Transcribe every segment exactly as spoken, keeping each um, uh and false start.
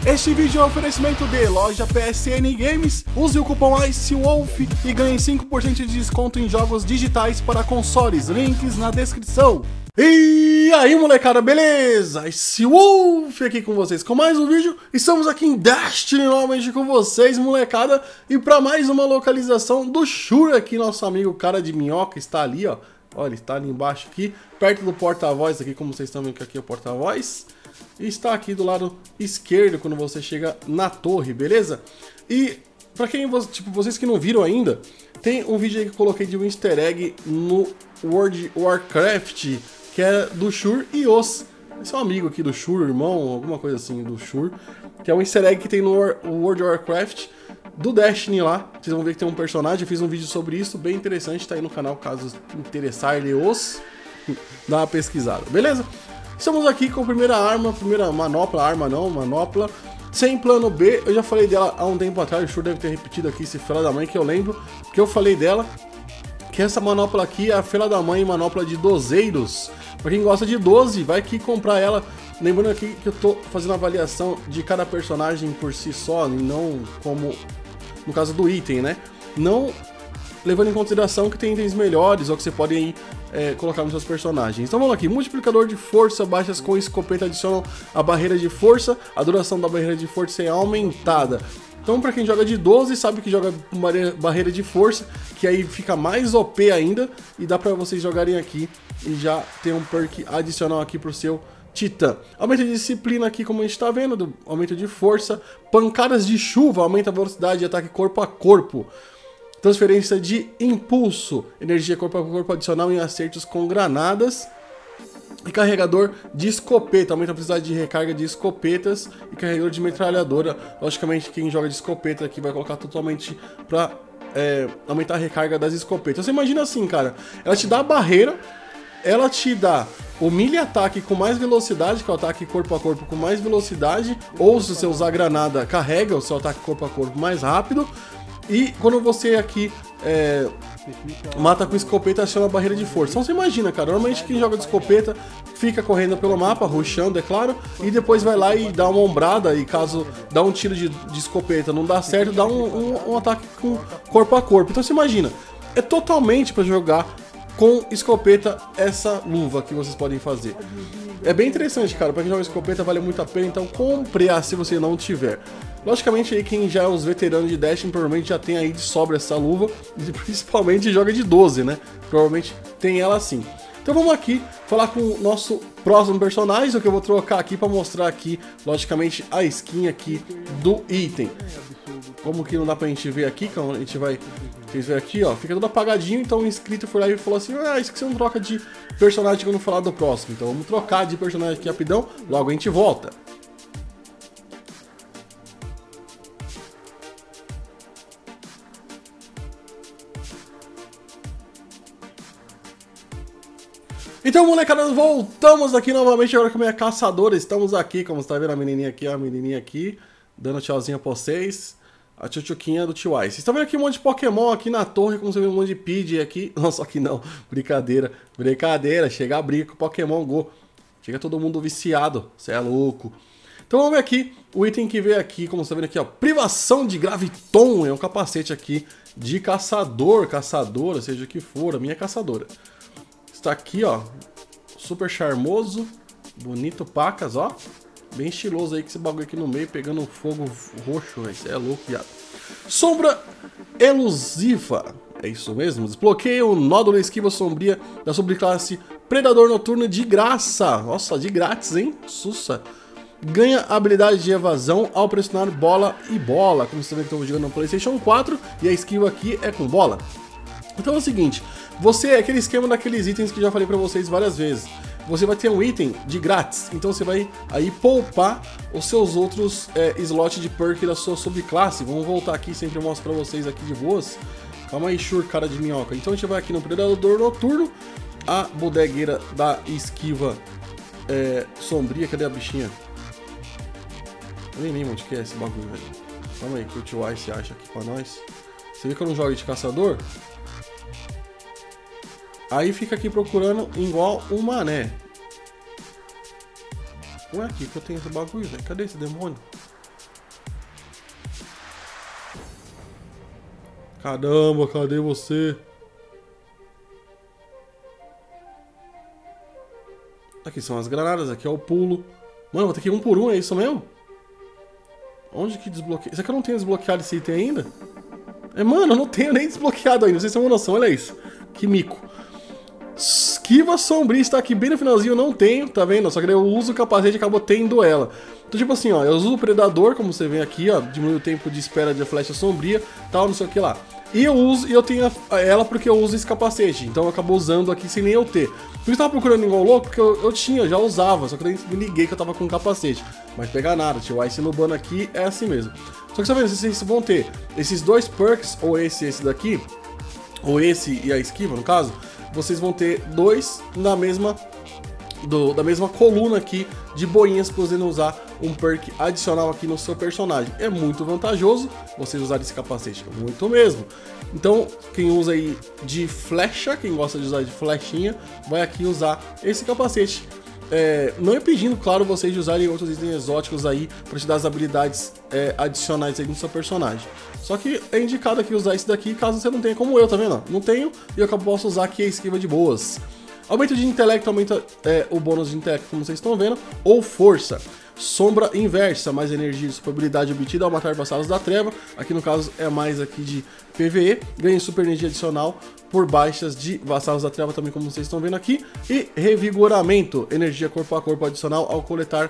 Este vídeo é um oferecimento de loja P S N Games. Use o cupom ICEWOLF e ganhe cinco por cento de desconto em jogos digitais para consoles. Links na descrição. E aí, molecada, beleza? ICEWOLF aqui com vocês com mais um vídeo. Estamos aqui em Destiny novamente com vocês, molecada. E para mais uma localização do Shur aqui, nosso amigo cara de minhoca está ali, ó. Olha, ele está ali embaixo aqui, perto do porta-voz aqui, como vocês estão vendo que aqui é o porta-voz. E está aqui do lado esquerdo quando você chega na torre, beleza? E pra quem, tipo, vocês que não viram ainda, tem um vídeo aí que eu coloquei de um easter egg no World of Warcraft, que é do Shur e Os. Esse é um amigo aqui do Shur, irmão, alguma coisa assim do Shur, que é um easter egg que tem no World of Warcraft do Destiny lá. Vocês vão ver que tem um personagem, eu fiz um vídeo sobre isso, bem interessante, tá aí no canal caso interessar-lhe os, dá uma pesquisada, beleza? Estamos aqui com a primeira arma, primeira manopla, arma não, manopla, sem plano B. Eu já falei dela há um tempo atrás, o Shur deve ter repetido aqui esse fela da mãe que eu lembro, que eu falei dela, que essa manopla aqui é a fela da mãe, manopla de dozeiros. Pra quem gosta de doze, vai aqui comprar ela. Lembrando aqui que eu tô fazendo a avaliação de cada personagem por si só, e não como no caso do item, né? Não levando em consideração que tem itens melhores ou que você pode aí, é, colocar nos seus personagens. Então vamos aqui, multiplicador de força, baixas com escopeta adicionam a barreira de força, a duração da barreira de força é aumentada. Então pra quem joga de doze, sabe que joga uma barreira de força, que aí fica mais O P ainda, e dá pra vocês jogarem aqui e já ter um perk adicional aqui pro seu Titã. Aumento de disciplina aqui, como a gente tá vendo, do aumento de força, pancadas de chuva, aumenta a velocidade de ataque corpo a corpo. Transferência de impulso, energia corpo a corpo adicional em acertos com granadas. E carregador de escopeta, aumenta a velocidade de recarga de escopetas. E carregador de metralhadora. Logicamente quem joga de escopeta aqui vai colocar totalmente pra é, aumentar a recarga das escopetas. Você imagina assim, cara, ela te dá a barreira, ela te dá o melee ataque com mais velocidade, que é o ataque corpo a corpo com mais velocidade. Ou se você usar granada, carrega o seu ataque corpo a corpo mais rápido. E quando você aqui é, mata com escopeta, aciona a barreira de força. Então você imagina, cara, normalmente quem joga de escopeta fica correndo pelo mapa, rushando, é claro, e depois vai lá e dá uma ombrada, e caso dá um tiro de, de escopeta não dá certo, dá um, um, um ataque com corpo a corpo. Então você imagina, é totalmente para jogar com escopeta essa luva que vocês podem fazer. É bem interessante, cara, para quem joga escopeta vale muito a pena, então compre se você não tiver. Logicamente aí quem já é os veteranos de Destiny provavelmente já tem aí de sobra essa luva, e principalmente joga de doze, né? Provavelmente tem ela assim. Então vamos aqui falar com o nosso próximo personagem, o que eu vou trocar aqui para mostrar aqui, logicamente, a skin aqui do item. Como que não dá pra gente ver aqui, então a gente vai... Vocês verem aqui, ó, fica tudo apagadinho, então o inscrito foi lá e falou assim, ah, isso que você não troca de personagem quando falar do próximo. Então vamos trocar de personagem aqui rapidão, logo a gente volta. Então, molecada, voltamos aqui novamente agora com a minha caçadora. Estamos aqui, como você tá vendo a menininha aqui, ó, a menininha aqui, dando tchauzinho pra vocês. A tchutchuquinha do Tio Ice. Vocês estão vendo aqui um monte de Pokémon aqui na torre, como você vê um monte de Pidgey aqui. Nossa, aqui não, brincadeira, brincadeira, chega a briga com o Pokémon Go. Chega todo mundo viciado, você é louco. Então vamos ver aqui, o item que veio aqui, como você tá vendo aqui, ó, privação de graviton, é um capacete aqui de caçador, caçadora, seja o que for, a minha é caçadora. Está aqui, ó, super charmoso, bonito, pacas, ó, bem estiloso aí, com esse bagulho aqui no meio, pegando um fogo roxo, isso é louco, viado. Sombra elusiva, é isso mesmo, desbloqueia o nódulo esquiva sombria da subclasse Predador Noturno de graça, nossa, de grátis, hein, sussa. Ganha habilidade de evasão ao pressionar bola e bola, como você vê que estamos jogando no PlayStation quatro, e a esquiva aqui é com bola. Então é o seguinte, você é aquele esquema daqueles itens que já falei pra vocês várias vezes. Você vai ter um item de grátis, então você vai aí poupar os seus outros é, slots de perk da sua subclasse. Vamos voltar aqui, sempre eu mostro pra vocês aqui de boas. Calma aí, Shur, cara de minhoca. Então a gente vai aqui no Predador Noturno, a bodegueira da esquiva é, sombria. Cadê a bichinha? Eu nem lembro onde que é esse bagulho, velho. Calma aí, que o Tio Ice acha aqui pra nós. Você vê que eu não jogo de caçador? Aí fica aqui procurando igual um mané. Não é aqui que eu tenho esse bagulho, velho. Cadê esse demônio? Caramba, cadê você? Aqui são as granadas, aqui é o pulo. Mano, vou ter que ir um por um, é isso mesmo? Onde que desbloqueia? Será que eu não tenho desbloqueado esse item ainda? É, mano, eu não tenho nem desbloqueado ainda, vocês têm uma noção, olha isso. Que mico. Esquiva sombria está aqui bem no finalzinho, eu não tenho, tá vendo? Só que daí eu uso o capacete e acabo tendo ela. Então tipo assim, ó, eu uso o predador, como você vê aqui, ó, diminui o tempo de espera de flecha sombria, tal, não sei o que lá. E eu uso, e eu tenho ela porque eu uso esse capacete, então eu acabo usando aqui sem nem eu ter. Por isso eu tava procurando igual louco, porque eu, eu tinha, eu já usava, só que eu me liguei que eu tava com um capacete. Mas pegar nada, tio, o Ice no bano aqui é assim mesmo. Só que sabendo, vocês vão ter esses dois perks, ou esse e esse daqui, ou esse e a esquiva, no caso, vocês vão ter dois na mesma, do, da mesma coluna aqui de boinhas, podendo usar um perk adicional aqui no seu personagem. É muito vantajoso vocês usarem esse capacete, muito mesmo. Então, quem usa aí de flecha, quem gosta de usar de flechinha, vai aqui usar esse capacete. É, não impedindo, claro, vocês de usarem outros itens exóticos aí para te dar as habilidades é, adicionais aí no seu personagem. Só que é indicado aqui usar esse daqui caso você não tenha como eu, tá vendo? Não tenho e eu posso usar aqui a esquiva de boas. Aumento de intelecto aumenta é, o bônus de intelecto, como vocês estão vendo, ou força. Sombra inversa, mais energia de superabilidade obtida ao matar vassalos da treva. Aqui no caso é mais aqui de P V E. Ganha super energia adicional por baixas de vassalos da treva também, como vocês estão vendo aqui. E revigoramento, energia corpo a corpo adicional ao coletar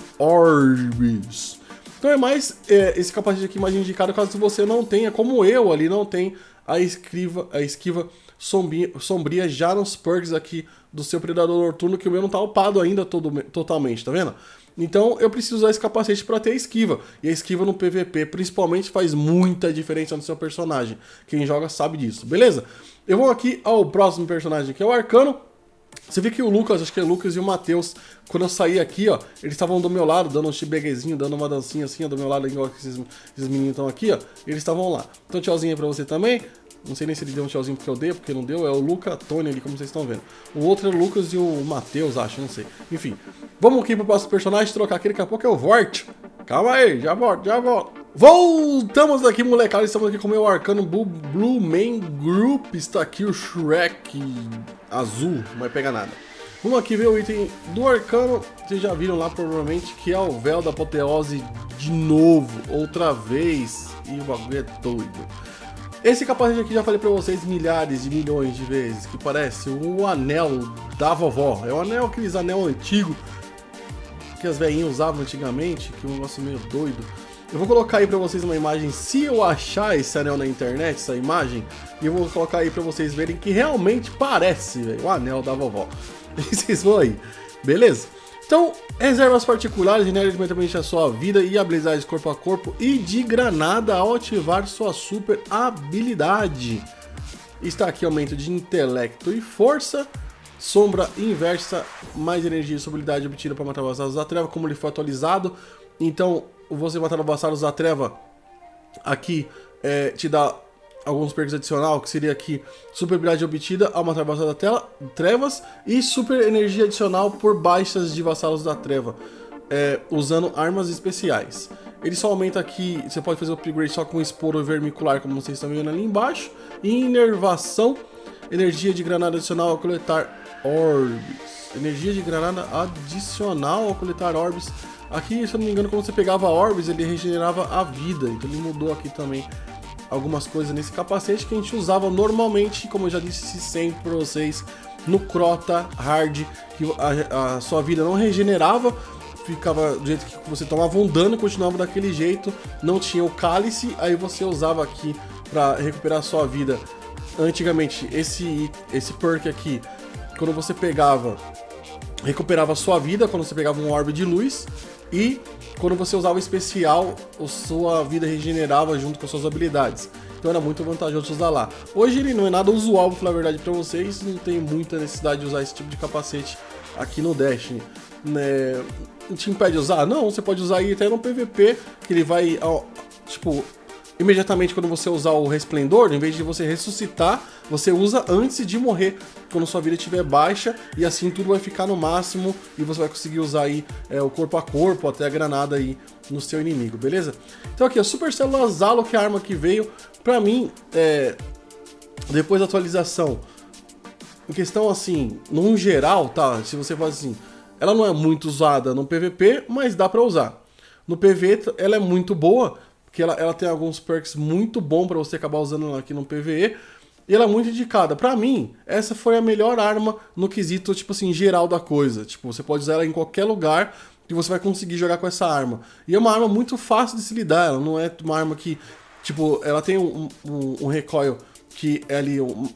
orbes. Então é mais é, esse capacete aqui mais indicado caso você não tenha, como eu ali, não tem a esquiva, a esquiva sombria, sombria já nos perks aqui do seu predador noturno, que o meu não tá upado ainda todo, totalmente, tá vendo? Então eu preciso usar esse capacete para ter a esquiva. E a esquiva no P V P principalmente faz muita diferença no seu personagem. Quem joga sabe disso, beleza? Eu vou aqui ao próximo personagem, que é o Arcano. Você vê que o Lucas, acho que é o Lucas e o Matheus, quando eu saí aqui, ó, eles estavam do meu lado, dando um chibeguezinho, dando uma dancinha assim, ó, do meu lado, igual que esses, esses meninos estão aqui, ó, eles estavam lá. Então tchauzinho aí pra você também. Não sei nem se ele deu um tchauzinho porque eu dei, porque não deu. É o Luca Tony ali, como vocês estão vendo. O outro é o Lucas e o Matheus, acho, não sei. Enfim, vamos aqui pro próximo personagem, trocar aqui, daqui a pouco eu volto. Calma aí, já volto, já volto. Voltamos aqui, molecada, estamos aqui com o meu Arcano Blue, Blue Man Group. Está aqui o Shrek azul, não vai pegar nada. Vamos aqui ver o item do Arcano. Vocês já viram lá provavelmente que é o Véu da Apoteose de novo, outra vez. E o bagulho é doido. Esse capacete aqui já falei pra vocês milhares de milhões de vezes, que parece o anel da vovó. É o anel, aqueles anel antigo que as velhinhas usavam antigamente, que é um negócio meio doido. Eu vou colocar aí pra vocês uma imagem, se eu achar esse anel na internet, essa imagem, e eu vou colocar aí pra vocês verem que realmente parece, véio, o anel da vovó. E vocês vão aí, beleza? Então, reservas particulares generam diretamente a sua vida e habilidades corpo a corpo e de granada ao ativar sua super habilidade. Está aqui aumento de intelecto e força, sombra inversa, mais energia e sua habilidade obtida para matar vassalos da treva, como ele foi atualizado. Então, você matar vassalos da treva aqui é, te dá alguns perks adicional, que seria aqui super habilidade obtida ao matar vassalos da tela, trevas e super energia adicional por baixas de vassalos da treva, é, usando armas especiais. Ele só aumenta aqui, você pode fazer o upgrade só com esporo vermicular, como vocês estão vendo ali embaixo, e inervação, energia de granada adicional ao coletar orbes. Energia de granada adicional ao coletar orbes. Aqui, se eu não me engano, quando você pegava orbes, ele regenerava a vida, então ele mudou aqui também algumas coisas nesse capacete que a gente usava normalmente, como eu já disse sempre pra vocês, no Crota Hard, que a, a sua vida não regenerava, ficava do jeito que você tomava um dano, continuava daquele jeito, não tinha o cálice, aí você usava aqui pra recuperar a sua vida. Antigamente, esse, esse perk aqui, quando você pegava, recuperava a sua vida, quando você pegava um orbe de luz, e quando você usava o especial, a sua vida regenerava junto com as suas habilidades. Então era muito vantajoso usar lá. Hoje ele não é nada usual, pra falar a verdade pra vocês, não tem muita necessidade de usar esse tipo de capacete aqui no Destiny. Né? Te impede de usar? Não, você pode usar aí até no P V P, que ele vai, ó, tipo, imediatamente quando você usar o resplendor, em vez de você ressuscitar, você usa antes de morrer, quando sua vida estiver baixa, e assim tudo vai ficar no máximo e você vai conseguir usar aí é, o corpo a corpo, até a granada aí no seu inimigo, beleza? Então aqui, a Super Célula Zalo, que é a arma que veio, pra mim, é, depois da atualização, em questão assim, num geral, tá? Se você faz assim, ela não é muito usada no P V P, mas dá pra usar. No P V ela é muito boa, porque ela, ela tem alguns perks muito bons pra você acabar usando ela aqui no P V E, e ela é muito indicada. Pra mim, essa foi a melhor arma no quesito, tipo assim, geral da coisa. Tipo, você pode usar ela em qualquer lugar e você vai conseguir jogar com essa arma. E é uma arma muito fácil de se lidar, ela não é uma arma que, tipo, ela tem um, um, um recoil que é ali um,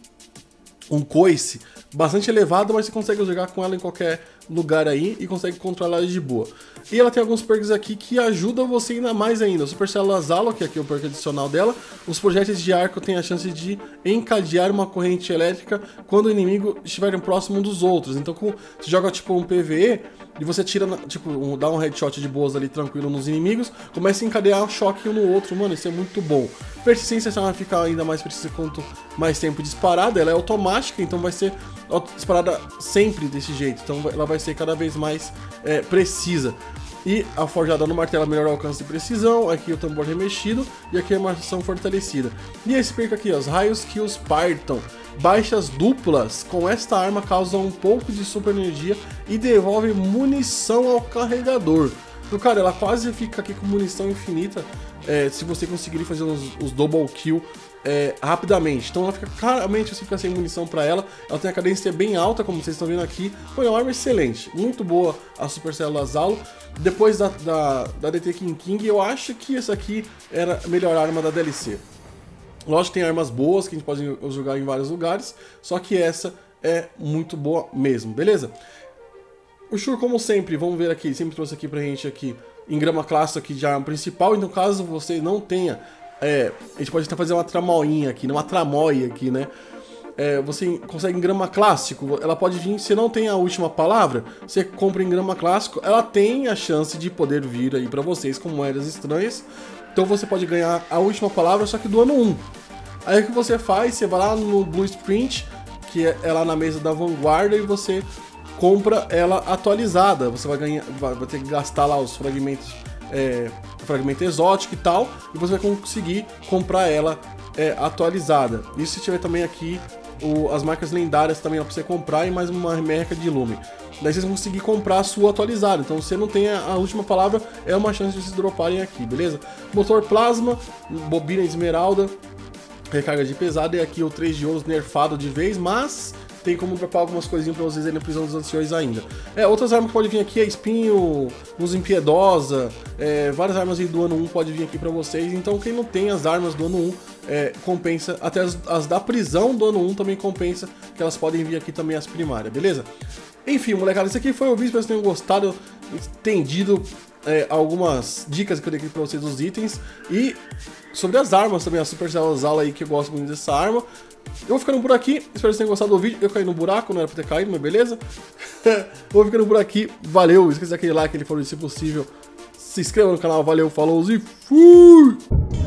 um coice bastante elevado, mas você consegue jogar com ela em qualquer lugar aí e consegue controlar ela de boa. E ela tem alguns perks aqui que ajudam você ainda mais ainda. O Super Célula Zalo, que aqui é o perk adicional dela, os projéteis de arco têm a chance de encadear uma corrente elétrica quando o inimigo estiver próximo um dos outros. Então, com, você joga tipo um P V E e você tira, tipo, um, dá um headshot de boas ali tranquilo nos inimigos, começa a encadear um choque um no outro. Mano, isso é muito bom. Persistência, essa vai ficar ainda mais precisa quanto mais tempo disparada. Ela é automática, então vai ser disparada sempre desse jeito. Então ela vai ser cada vez mais é, precisa. E a forjada no martelo melhora o alcance de precisão. Aqui o tambor remexido e aqui a armação fortalecida. E esse perk aqui, ó, os raios que os partam. Baixas duplas com esta arma causam um pouco de super energia e devolve munição ao carregador. Então, cara, ela quase fica aqui com munição infinita é, se você conseguir fazer os, os double kill é, rapidamente. Então ela fica claramente, você fica sem munição pra ela. Ela tem a cadência bem alta, como vocês estão vendo aqui. Foi uma arma excelente, muito boa a Super Célula Zalo. Depois da, da, da D T King King, eu acho que essa aqui era a melhor arma da D L C. Lógico que tem armas boas que a gente pode jogar em vários lugares, só que essa é muito boa mesmo, beleza? O Shur, como sempre, vamos ver aqui, sempre trouxe aqui pra gente aqui em grama clássica aqui de arma principal. Então caso você não tenha, é, a gente pode até fazer uma tramoinha aqui, uma tramóia aqui, né? É, você consegue em grama clássico, ela pode vir, se não tem a última palavra, você compra em grama clássico, ela tem a chance de poder vir aí pra vocês com moedas estranhas. Então você pode ganhar a última palavra, só que do ano um. Aí o que você faz? Você vai lá no Blueprint, que é lá na mesa da vanguarda, e você compra ela atualizada. Você vai ganhar, vai ter que gastar lá os fragmentos, é, fragmento exótico e tal, e você vai conseguir comprar ela é, atualizada. E se tiver também aqui o, as marcas lendárias também para você comprar e mais uma merca de lume. Daí vocês vão conseguir comprar a sua atualizada. Então, se você não tem a, a última palavra, é uma chance de vocês droparem aqui, beleza? Motor plasma, bobina esmeralda, recarga de pesado, e aqui o três de ouro nerfado de vez, mas tem como dropar algumas coisinhas pra vocês aí na prisão dos anciões ainda. É, outras armas que podem vir aqui é espinho, luz impiedosa, é, várias armas aí do ano um podem vir aqui pra vocês. Então quem não tem as armas do ano um, é, compensa, até as, as da prisão do ano um também compensa, que elas podem vir aqui também as primárias, beleza? Enfim, molecada, esse aqui foi o vídeo, espero que vocês tenham gostado, entendido é, algumas dicas que eu dei aqui pra vocês dos itens, e sobre as armas também, a Super Célula Zalo aí, que eu gosto muito dessa arma. Eu vou ficando por aqui, espero que vocês tenham gostado do vídeo. Eu caí no buraco, não era pra ter caído, mas beleza. Vou ficando por aqui, valeu, esqueça aquele like, aquele favorito se possível. Se inscreva no canal, valeu, falou e fui!